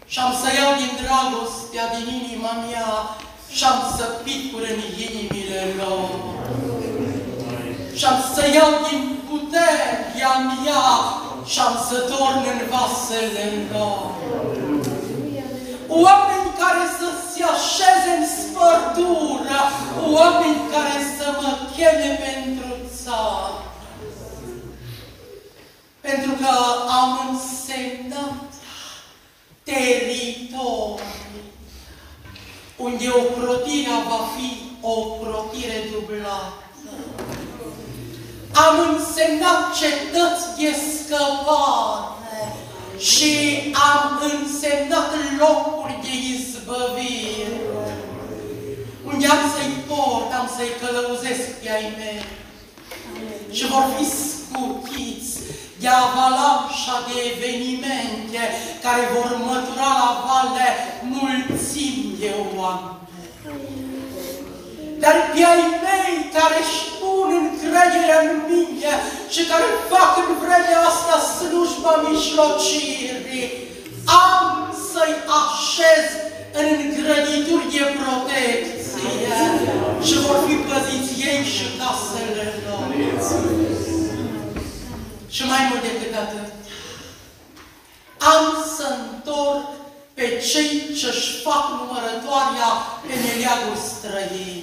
Și-am să iau din dragostea din inima mea și-am să picur în inimile lor. Și-am să iau din puterea mea și-am să torn în vasele lor. Oameni care să se așeze în spărtură, oameni care să mă cheme pentru țară. Pentru că am însemnat teritorii unde ocrotirea va fi o ocrotire dublată. Am însemnat cetăți de scăpare și am însemnat locuri de izbăvire, unde am să-i port, am să-i călăuzesc pe ai mei și vor fi scutiți de avalanșa de evenimente care vor mătura la vale mulțimi de oameni. Dar pe ai mei care își pun încrederea în mine și care fac în vremea asta slujba mijlocirii, am să-i așez în îngrădituri de protecție și vor fi păziți ei și casele lor. Și mai mult decât atât, am să întorc pe cei ce-și fac numărătoarea pe meleagul străin.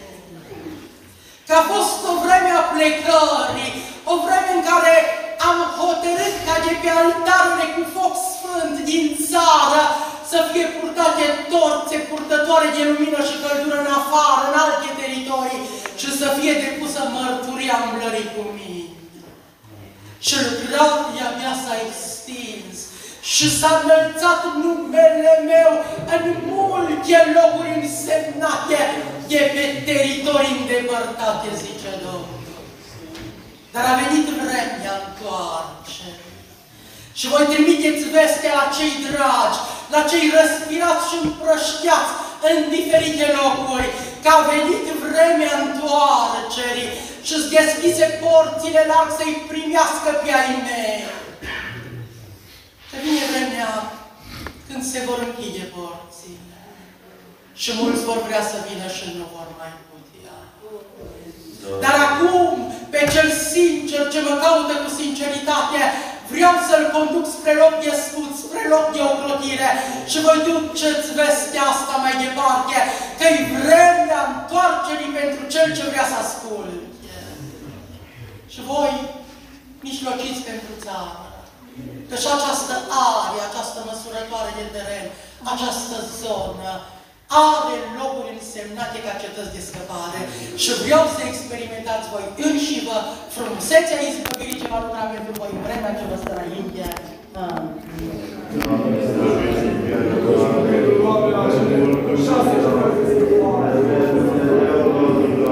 Că a fost o vreme a plecării, o vreme în care am hotărât ca de pe altarele cu foc sfânt din țară să fie purtate torțe purtătoare de lumină și căldură în afară, în alte teritorii, și să fie depusă mărturia umblării cu mine. Și lucrarea mea s-a extins și s-a înălțat numele meu în multe locuri însemnate de pe teritorii îndepărtate, zice Domnul. Dar a venit vremea întoarcerii. Și voi trimiteți vestea la cei dragi, la cei răspirați și împrăștiați în diferite locuri, că a venit vremea întoarcerii și-ți deschise porțile larg să-i primească pe ai mei. Că vine vremea când se vor închide porțile și mulți vor vrea să vină și nu vor mai putea. Dar acum, pe cel sincer ce mă caută cu sinceritate, vreau să-l conduc spre loc de scut, spre loc de ocrotire și voi duceți vestea asta mai departe, că-i vremea întoarcerii pentru cel ce vrea să asculte. Și voi mijlociți pentru țară, că și această arie, această măsurătoare de teren, această zonă, are locuri însemnate ca cetăți de scăpare și vreau să experimentați voi înși vă frumusețea izbăvirii ce va lucra pentru voi în vremea ce vă stă înainte.